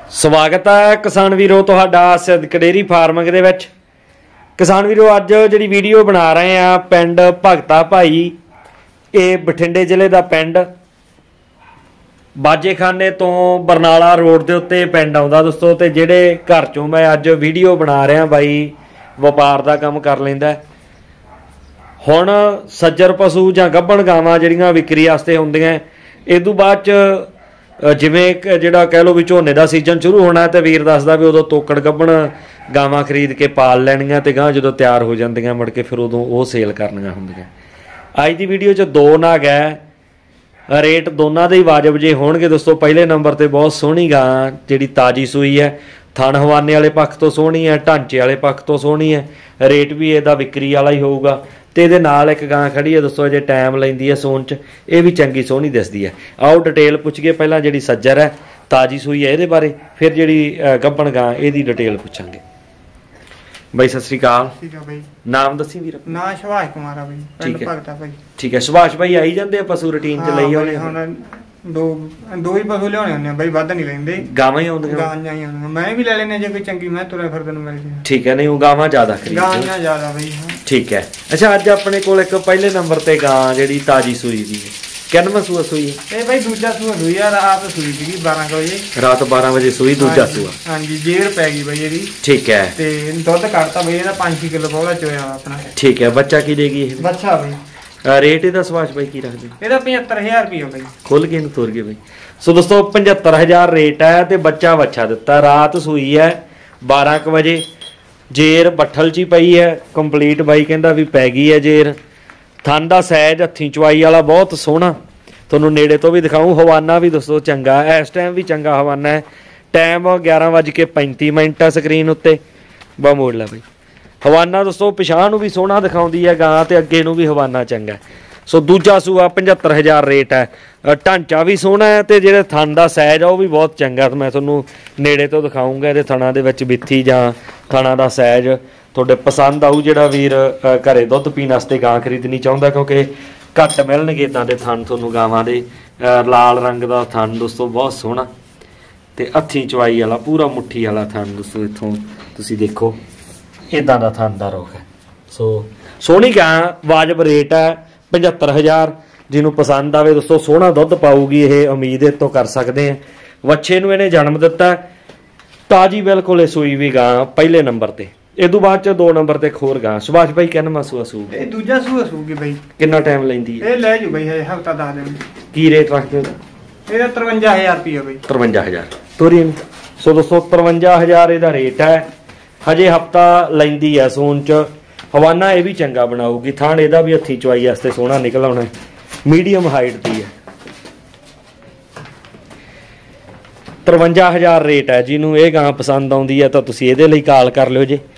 ਸਵਾਗਤ ਹੈ ਕਿਸਾਨ ਵੀਰੋ ਤੁਹਾਡਾ ਸਿੱਧਕ ਡੇਅਰੀ ਫਾਰਮਿੰਗ ਦੇ ਵਿੱਚ। ਕਿਸਾਨ ਵੀਰੋ ਅੱਜ ਜਿਹੜੀ ਵੀਡੀਓ ਬਣਾ ਰਹੇ ਆ ਪਿੰਡ ਭਗਤਾ ਭਾਈ, ਇਹ ਬਠਿੰਡੇ ਜ਼ਿਲ੍ਹੇ ਦਾ ਪਿੰਡ ਬਾਜੇਖਾਨੇ ਤੋਂ ਬਰਨਾਲਾ ਰੋਡ ਦੇ ਉੱਤੇ ਪਿੰਡ ਆਉਂਦਾ ਦੋਸਤੋ। ਤੇ ਜਿਹੜੇ ਘਰ ਚੋਂ मैं ਅੱਜ ਵੀਡੀਓ ਬਣਾ ਰਿਹਾ ਬਾਈ ਵਪਾਰ ਦਾ ਕੰਮ ਕਰ ਲੈਂਦਾ। ਹੁਣ ਸੱਜਰ ਪਸ਼ੂ ਜਾਂ ਗੱਭਣ ਗਾਵਾਂ ਜਿਹੜੀਆਂ ਵਿਕਰੀ ਵਾਸਤੇ ਹੁੰਦੀਆਂ, ਇਦੋਂ ਬਾਅਦ ਚ ਜਿਵੇਂ ਜਿਹੜਾ ਕਹਿ ਲਓ ਵੀ ਝੋਨੇ ਦਾ ਸੀਜ਼ਨ ਸ਼ੁਰੂ ਹੋਣਾ ਤੇ ਵੀਰ ਦੱਸਦਾ ਵੀ ਉਦੋਂ ਤੋਕੜ ਗੱਭਣ ਗਾਵਾਂ ਖਰੀਦ ਕੇ ਪਾਲ ਲੈਣੀਆਂ ਤੇ ਗਾਂ ਜਦੋਂ ਤਿਆਰ ਹੋ ਜਾਂਦੀਆਂ ਮੁੜ ਕੇ ਫਿਰ ਉਦੋਂ ਉਹ ਸੇਲ ਕਰਨੀਆਂ ਹੁੰਦੀਆਂ। ਅੱਜ ਦੀ ਵੀਡੀਓ 'ਚ ਦੋ ਨਾਗ ਹੈ, ਰੇਟ ਦੋਨਾਂ ਦੇ ਹੀ ਵਾਜਬ ਜੇ ਹੋਣਗੇ ਦੋਸਤੋ। ਪਹਿਲੇ नंबर ਤੇ ਬਹੁਤ ਸੋਹਣੀ ਗਾਂ ਜਿਹੜੀ ਤਾਜੀ ਸੂਈ ਹੈ, ਥਣ ਹਵਾਨੇ वाले पक्ष तो सोहनी है, ढांचे वाले पक्ष तो सोहनी है, रेट भी ਇਹਦਾ ਵਿਕਰੀ वाला ही होगा। ਤੇ ਇਹਦੇ ਨਾਲ ਇੱਕ ਗਾਂ ਖੜੀ ਹੈ ਦੋਸਤੋ, ਜੇ ਟਾਈਮ ਲੈਂਦੀ ਹੈ ਸੋਣ 'ਚ, ਇਹ ਵੀ ਚੰਗੀ ਸੋਹਣੀ ਦਿਸਦੀ ਹੈ। ਆਓ ਡਿਟੇਲ ਪੁੱਛ ਗਏ ਪਹਿਲਾਂ ਜਿਹੜੀ ਸੱਜਰ ਹੈ ਤਾਜੀ ਸੂਈ ਹੈ ਇਹਦੇ ਬਾਰੇ, ਫਿਰ ਜਿਹੜੀ ਗੱਭਣ ਗਾਂ ਇਹਦੀ ਡਿਟੇਲ ਪੁੱਛਾਂਗੇ। ਬਾਈ ਸਤਿ ਸ੍ਰੀ ਅਕਾਲ। ਠੀਕ ਹੈ ਬਾਈ, ਨਾਮ ਦੱਸੀ ਵੀਰ। ਨਾਂ ਸੁਭਾਸ਼ ਕੁਮਾਰ ਆ ਬਾਈ, ਪਿੰਡ ਭਗਤਾ ਭਾਈ। ਠੀਕ ਹੈ ਸੁਭਾਸ਼ ਬਾਈ, ਆਈ ਜਾਂਦੇ ਆ ਪਸ਼ੂ ਰੂਟੀਨ 'ਚ ਲਈ ਹੋਣੇ? ਹੁਣ ਦੋ ਹੀ ਪਸ਼ੂ ਲਿਆਉਣੇ ਹੁੰਦੇ ਆ ਬਾਈ, ਵੱਧ ਨਹੀਂ ਲੈਂਦੇ। ਗਾਵਾਂ ਹੀ ਆਉਂਦੀਆਂ? ਗਾਵਾਂ ਹੀ ਆਉਂਦੀਆਂ, ਮੈਂ ਵੀ ਲੈ ਲੈਣੇ ਜੇ ਕੋਈ ਚੰਗੀ ਮੈਂ ਤੁਰਿਆ ਫਿਰਦਾ ਨੂੰ ਮਿਲ ਜੇ। ਠੀਕ ਹੈ, ਨਹੀਂ ਉਹ ਗਾਵਾਂ ਜ਼ਿਆਦਾ ਖਰੀਦਦੇ? ਗਾਵਾਂ ਜ਼ਿਆਦਾ ਬਾਈ। ਠੀਕ ਹੈ। ਅੱਛਾ, ਅੱਜ ਆਪਣੇ ਕੋਲ ਇੱਕ ਪਹਿਲੇ ਨੰਬਰ ਤੇ ਗਾਂ ਜਿਹੜੀ ਤਾਜੀ ਸੂਈ ਦੀ ਹੈ, ਕਿੰਨਵਾਂ ਸੂਆ ਸੂਈ ਹੈ? ਇਹ ਬਾਈ ਦੂਜਾ ਸੂਆ ਸੂਈ ਆ, ਰਾਤ ਸੂਈ ਸੀਗੀ 12 ਵਜੇ। ਰਾਤ 12 ਵਜੇ ਸੂਈ, ਦੂਜਾ ਸੂਆ। ਹਾਂਜੀ, ਜੇਰ ਪੈ ਗਈ ਬਾਈ ਇਹਦੀ। ਠੀਕ ਹੈ। ਤੇ ਦੁੱਧ ਕੱਢਤਾ ਬਾਈ ਇਹਦਾ 5 ਕਿਲੋ ਬੋਲਾ ਚੋਇਆ ਆਪਣਾ। ਠੀਕ ਹੈ। ਬੱਚਾ ਕੀ ਦੇਗੀ ਇਹ? ਬੱਚਾ ਬਾਈ ਰੇਟ ਇਹਦਾ ਸੁਭਾਸ਼ ਬਾਈ ਕੀ ਰੱਖਦੇ? ਇਹਦਾ 75000 ਰੁਪਏ ਬਾਈ। ਖੁੱਲ ਕੇ ਇਹਨੂੰ ਤੋਰ ਗਏ ਬਾਈ। ਸੋ ਦੋਸਤੋ 75000 ਰੇਟ ਹੈ ਤੇ ਬੱਚਾ ਵੱਛਾ ਦਿੱਤਾ, ਰਾਤ ਸੂਈ ਹੈ 12 ਵਜੇ। ਜੇਰ ਬੱਠਲ 'ਚ ਹੀ ਪਈ ਹੈ ਕੰਪਲੀਟ, ਬਾਈ ਕਹਿੰਦਾ ਵੀ ਪੈ ਗਈ ਹੈ ਜੇਰ। ਥਣ ਦਾ ਸਾਈਜ਼ ਹੱਥੀਂ ਚਵਾਈ ਵਾਲਾ ਬਹੁਤ ਸੋਹਣਾ, ਤੁਹਾਨੂੰ ਨੇੜੇ ਤੋਂ ਵੀ ਦਿਖਾऊं। ਹਵਾਨਾ ਵੀ ਦੋਸਤੋ ਚੰਗਾ, ਇਸ ਟਾਈਮ ਵੀ ਚੰਗਾ ਹਵਾਨਾ ਹੈ। ਟਾਈਮ 11:35 ਸਕਰੀਨ ਉੱਤੇ। ਬਾ ਮੋੜ ਲੈ ਬਾਈ। ਹਵਾਨਾ ਦੋਸਤੋ ਪਿਛਾਂਹ ਨੂੰ ਵੀ ਸੋਹਣਾ ਦਿਖਾਉਂਦੀ ਹੈ ਗਾਂ ਤੇ ਅੱਗੇ ਨੂੰ ਵੀ ਹਵਾਨਾ ਚੰਗਾ। ਸੋ ਦੂਜਾ ਸੂਆ 75000 ਰੇਟ ਹੈ। ਢਾਂਚਾ ਵੀ ਸੋਹਣਾ ਹੈ ਤੇ ਜਿਹੜੇ ਥਣ ਦਾ ਸਾਈਜ਼ ਆ ਉਹ ਵੀ ਬਹੁਤ ਚੰਗਾ। ਮੈਂ ਤੁਹਾਨੂੰ ਨੇੜੇ ਤੋਂ ਦਿਖਾਊਂਗਾ ਇਹਦੇ ਥਣਾਂ ਦੇ ਵਿੱਚ ਬਿੱਥੀ ਜਾਂ ਥਣਾਂ ਦਾ ਸਾਈਜ਼ ਤੁਹਾਡੇ ਪਸੰਦ ਆਊ। ਜਿਹੜਾ ਵੀਰ ਘਰੇ ਦੁੱਧ ਪੀਣ ਵਾਸਤੇ ਗਾਂ ਖਰੀਦਣੀ ਚਾਹੁੰਦਾ, ਕਿਉਂਕਿ ਘੱਟ ਮਿਲਣਗੇ ਇੱਦਾਂ ਦੇ ਥਣ ਤੁਹਾਨੂੰ ਗਾਵਾਂ ਦੇ। ਲਾਲ ਰੰਗ ਦਾ ਥਣ ਦੋਸਤੋ ਬਹੁਤ ਸੋਹਣਾ ਤੇ ਹੱਥੀਂ ਚਵਾਈ ਵਾਲਾ ਪੂਰਾ ਮੁੱਠੀ ਵਾਲਾ ਥਣ ਦੋਸਤੋ। ਇੱਥੋਂ ਤੁਸੀਂ ਦੇਖੋ ਇੱਦਾਂ ਦਾ ਥਣ ਦਾ ਰੁੱਖ ਹੈ। ਸੋ ਸੋਹਣੀ ਗਾਂ, ਵਾਜਬ ਰੇਟ ਹੈ 75000। ਜਿਹਨੂੰ ਪਸੰਦ ਆਵੇ ਦੋਸਤੋ, ਸੋਹਣਾ ਦੁੱਧ ਪਾਊਗੀ ਇਹ, ਉਮੀਦ ਇਹ ਤੋਂ ਕਰ ਸਕਦੇ ਆ। ਵੱਛੇ ਨੂੰ ਇਹਨੇ ਜਨਮ ਦਿੱਤਾ, ਤਾਜੀ ਬਿਲਕੁਲ ਇਹ ਸੂਈ ਵੀ ਗਾਂ ਪਹਿਲੇ ਨੰਬਰ ਤੇ। ਇਦੋਂ ਬਾਅਦ ਚ 2 ਨੰਬਰ ਤੇ ਖੋਰ ਗਾਂ। ਸੁਭਾਸ਼ ਬਾਈ ਕਿੰਨਵਾਂ ਸੂਆ ਸੂ? ਇਹ ਦੂਜਾ ਸੂਆ ਸੂਗੀ ਬਾਈ। ਕਿੰਨਾ ਟਾਈਮ ਲੈਂਦੀ ਹੈ? ਇਹ ਲੈ ਜੂ ਬਾਈ ਹਫਤਾ 10 ਦਿਨ। ਕੀ ਰੇਟ ਰੱਖਦੇ ਹੋ ਇਹਦਾ? 53000 ਰੁਪਏ ਬਾਈ। 53000 ਤੋਰੀ। ਸੋ ਦੋਸਤੋ 53000 ਇਹਦਾ ਰੇਟ ਹੈ। ਹਜੇ ਹਫਤਾ ਲੈਂਦੀ ਹੈ ਸੂਣ ਚ। ਹਵਾਨਾ ਇਹ ਵੀ ਚੰਗਾ ਬਣਾਊਗੀ, ਥਾਣ ਇਹਦਾ ਵੀ ਹੱਥੀ ਚਵਾਈ ਵਾਸਤੇ ਸੋਹਣਾ ਨਿਕਲ ਆਉਣਾ। ਮੀਡੀਅਮ ਹਾਈਟ ਦੀ ਹੈ। 53000 ਰੇਟ ਹੈ। ਜਿਹਨੂੰ ਇਹ ਗਾਂ ਪਸੰਦ ਆਉਂਦੀ ਹੈ ਤਾਂ ਤੁਸੀਂ ਇਹਦੇ ਲਈ ਕਾਲ ਕਰ ਲਿਓ ਜੇ।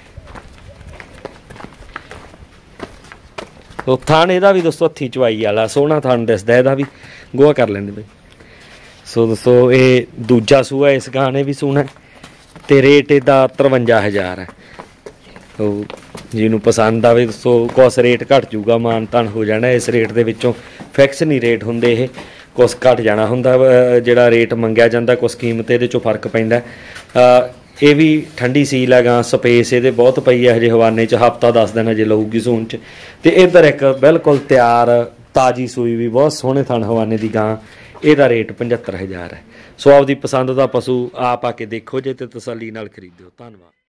ਥਾਣ ਇਹਦਾ ਵੀ ਦੋਸਤੋ ਹੱਥੀ ਚਵਾਈ ਵਾਲਾ ਸੋਹਣਾ ਥਾਣ ਦਿਸਦਾ, ਇਹਦਾ ਵੀ ਗੋਹਾ ਕਰ ਲੈਂਦੇ ਬਈ। ਸੋ ਦੋਸਤੋ ਇਹ ਦੂਜਾ ਸੂਆ ਇਸ ਗਾਂ ਨੇ ਵੀ ਸੋਹਣਾ ਤੇ ਰੇਟ ਇਹਦਾ 53000 ਹੈ। ਉਹ ਜਿਹਨੂੰ ਪਸੰਦ ਆਵੇ ਦੋਸਤੋ ਕੁਛ ਰੇਟ ਘੱਟ ਜੂਗਾ, ਮਾਨ ਤਾਨ ਹੋ ਜਾਣਾ। ਇਸ ਰੇਟ ਦੇ ਵਿੱਚੋਂ ਫਿਕਸ ਨਹੀਂ ਰੇਟ ਹੁੰਦੇ, ਇਹ ਕੁਛ ਘੱਟ ਜਾਣਾ ਹੁੰਦਾ। ਜਿਹੜਾ ਰੇਟ ਮੰਗਿਆ ਜਾਂਦਾ ਕੁਛ ਕੀਮਤ ਇਹਦੇ 'ਚੋਂ ਫਰਕ ਪੈਂਦਾ। ਇਹ ਵੀ ਠੰਡੀ ਸੀਲ ਹੈ ਗਾਂ, ਸਪੇਸ ਇਹਦੇ ਬਹੁਤ ਪਈ ਹੈ। ਹਜੇ ਹਵਾਨੇ 'ਚ ਹਫਤਾ 10 ਦਿਨ ਹਜੇ ਲਊਗੀ ਸੂਣ 'ਚ। ਤੇ ਇੱਧਰ ਇੱਕ ਬਿਲਕੁਲ ਤਿਆਰ ਤਾਜੀ ਸੂਈ ਵੀ ਬਹੁਤ ਸੋਹਣੇ ਥਣ ਹਵਾਨੇ ਦੀ ਗਾਂ। ਇਹਦਾ ਰੇਟ 75000 ਹੈ। ਸੋ ਆਪਦੀ ਪਸੰਦ ਦਾ ਪਸ਼ੂ ਆਪ ਆ ਕੇ ਦੇਖੋ ਜੇ ਤੇ ਤਸੱਲੀ ਨਾਲ ਖਰੀਦਿਓ। ਧੰਨਵਾਦ।